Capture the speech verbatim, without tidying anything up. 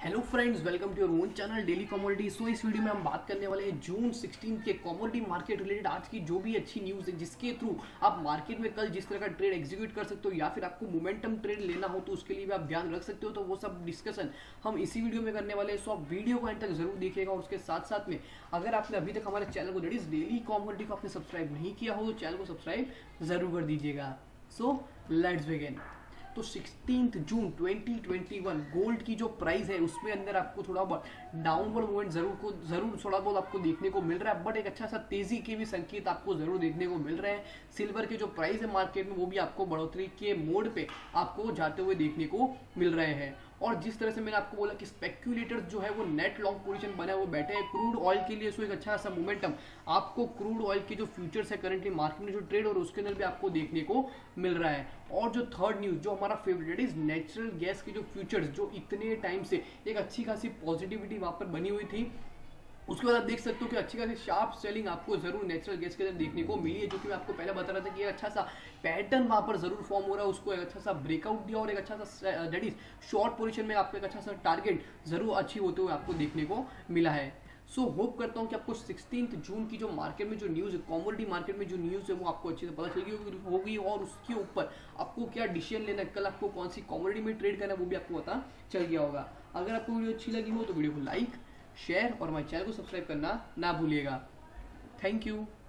Hello friends, welcome to your own channel daily commodity. So इस video में हम बात करने वाले हैं जून सिक्सटीन के कमोडिटी मार्केट रिलेटेड आज की जो भी अच्छी न्यूज़ है जिसके थ्रू आप मार्केट में कल जिस तरह का ट्रेड एग्जीक्यूट कर सकते हो या फिर आपको मोमेंटम ट्रेड लेना हो तो उसके लिए भी आप ध्यान रख सकते हो। तो वो सब डिस्कशन हम इसी वीडियो में करने वाले हैं। सो आप वीडियो को एंड तक जरूर देखिएगा और उसके साथ साथ में अगर आपने अभी तक हमारे चैनल को दैट इज डेली कमोडिटी को आपने सब्सक्राइब नहीं किया हो तो चैनल को सब्सक्राइब जरूर कर दीजिएगा। So let's begin. तो sixteenth June twenty twenty one gold की जो प्राइस है उसमें अंदर आपको थोड़ा बहुत डाउनवर्ड मूवमेंट जरूर को जरूर थोड़ा बहुत आपको देखने को मिल रहा है, बट एक अच्छा सा तेजी के भी संकेत आपको जरूर देखने को मिल रहे हैं। सिल्वर के जो प्राइस है मार्केट में वो भी आपको बढ़ोतरी के मोड पे आपको जाते हुए देखने को मिल रहे हैं। और जिस तरह से मैंने आपको बोला कि स्पेक्यूलेटर्स जो है वो नेट लॉन्ग पोजीशन बना वो बैठे हैं क्रूड ऑयल के लिए। सो एक अच्छा सा मोमेंटम आपको क्रूड ऑयल के जो फ्यूचर्स है करंटली मार्केट में जो ट्रेड और उसके अंदर भी आपको देखने को मिल रहा है। और जो थर्ड न्यूज जो हमारा फेवरेट इज नेचुरल गैस के जो फ्यूचर्स जो इतने टाइम से एक अच्छी खासी पॉजिटिविटी वहां पर बनी हुई थी, उसके बाद आप देख सकते हो कि अच्छी खासी शार्प सेलिंग आपको जरूर नेचुरल गैस के अंदर देखने को मिली है, जो कि मैं आपको पहले बता रहा था कि एक अच्छा सा पैटर्न वहां पर जरूर फॉर्म हो रहा है। उसको एक अच्छा सा ब्रेकआउट दिया और एक अच्छा सा दैट इज शॉर्ट पोजीशन में आपको एक अच्छा सा टारगेट जरूर अच्छी होते हुए आपको देखने को मिला है। सो so, होप करता हूँ कि आपको सिक्सटीन्थ जून की जो मार्केट में जो न्यूज़ है कमोडिटी मार्केट में जो न्यूज़ है वो आपको अच्छे से पता चल होगी और उसके ऊपर आपको क्या डिसीजन लेना है, कल आपको कौन सी कमोडिटी में ट्रेड करना है वो भी आपको पता चल गया होगा। अगर आपको वीडियो अच्छी लगी हो तो वीडियो को लाइक शेयर और हमारे चैनल को सब्सक्राइब करना ना भूलिएगा। Thank you.